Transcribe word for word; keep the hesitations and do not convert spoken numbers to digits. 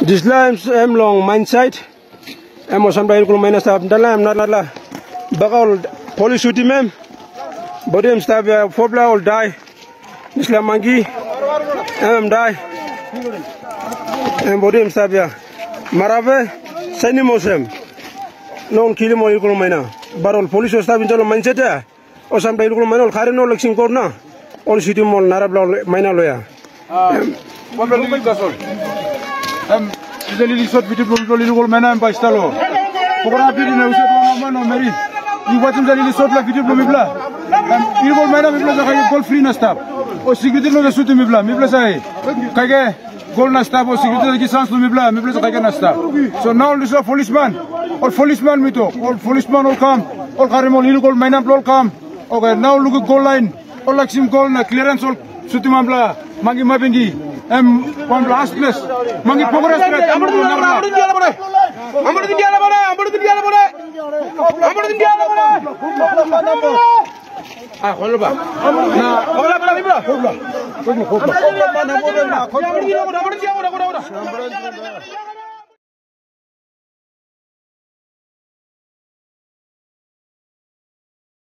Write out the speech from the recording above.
Disla em long mindset. Em osam dail kul maina staff dala em nala bagol police duty mem. Bodem staff ya fobla all die. Disla mangi em die. Em bodem staff ya marave sani mosem. Non kili mo kul maina. Barol police staff in jalo mindset ya. Osam dail kul maina all khare no leksin korna. All city mall narabla maina loya. Ah. Fobla lili gasol. Em usually this sort video people little gold man by stalo. Pokora video na usap mo naman no Mary. You watch them really sort like video mi bla. Em little gold man mi bla sa kay gold free na stop. O security no suit mi bla. Mi bla sa kay gold na stop o security ki sans mi bla. Mi bla sa kay na stop. So now this is policeman. Or policeman mi to. Or policeman will come. Or karimo little gold man will come. Okay, now look at goal line. Or like sim goal na clearance or suit mi bla. Mangi mabingi. Em one last place. Mangi pokora straight. Amar din diala bore. Amar din diala bore. Amar din diala bore. Amar din diala bore. Ah, kholo ba. Na, kholo ba bibla. Kholo. Kholo. Kholo. Amar din diala bore. Amar din diala bore.